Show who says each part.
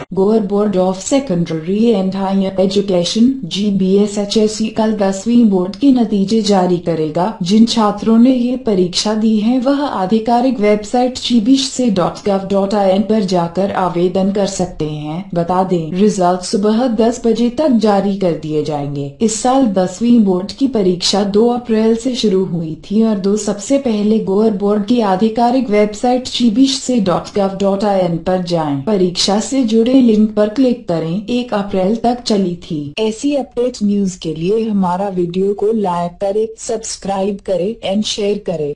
Speaker 1: Goa board of secondary and higher education GBSHSE कल 10वीं board के नतीजे जारी करेगा। जिन छात्रों ने ये परीक्षा दी है वह आधिकारिक वेबसाइट gbshse.gov.in पर जाकर आवेदन कर सकते हैं। बता दें, रिजल्ट सुबह 10 बजे तक जारी कर दिए जाएंगे। इस साल 10वीं बोर्ड की परीक्षा 2 अप्रैल से शुरू हुई थी और सबसे पहले गोवा बोर्ड की आधिकारिक वेबसाइट gbshse.gov.in पर जाएं। परीक्षा से जुड़े लिंक पर क्लिक करें। 1 अप्रैल तक चली थी। ऐसी अपडेट न्यूज के लिए हमारा वीडियो को लाइक करें, सब्सक्राइब करें एंड शेयर करें।